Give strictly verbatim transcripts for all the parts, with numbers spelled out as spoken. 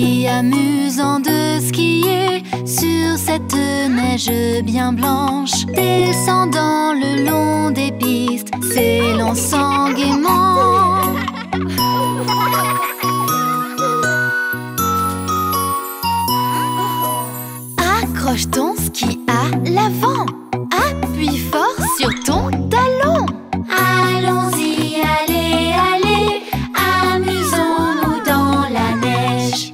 si amusant de skier sur cette neige bien blanche, descendant le long des pistes, s'élançant gaiement. Accroche ton ski à l'avant, appuie fort sur ton talon. Allons-y, allez, allez, amusons-nous dans la neige.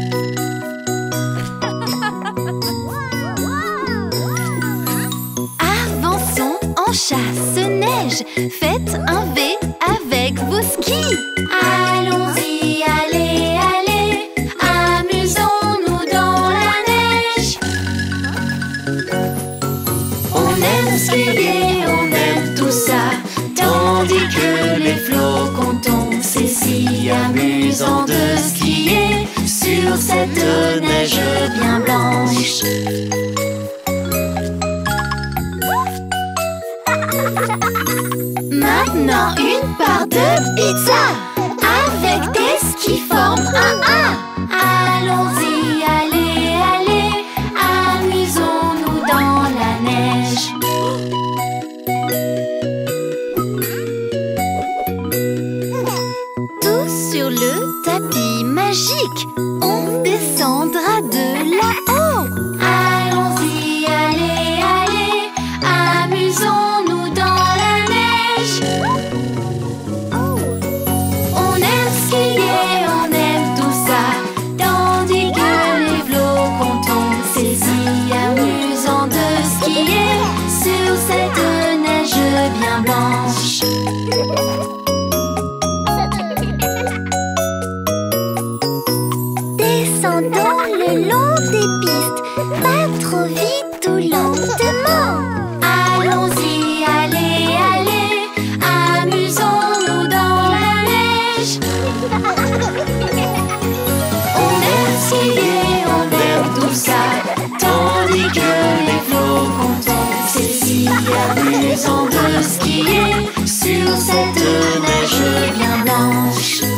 Avançons en chasse-neige, faites un V avec vos skis. Allons-y, allez, allez, amusons-nous dans la neige. On aime skier, on aime tout ça, tandis que les flocons tombent. C'est si amusant de skier sur cette neige bien blanche. Maintenant une part de pizza avec des skis forment un A. Allons-y, allez, allez, amusons-nous dans la neige. Tous sur le tapis magique, on descendra de là-haut. Allons-y, allez, allez, amusons-nous dans la neige. On aime skier, on aime tout ça, tandis que les flocons tombent. C'est si amusant de skier sur cette neige bien blanche. Descendons le long des pistes, pas trop vite ou lentement. Allons-y, allez, allez, amusons-nous dans la neige. On aime skier, on aime tout ça, tandis que les flocons tombent. C'est si amusant de skier sur cette neige bien blanche.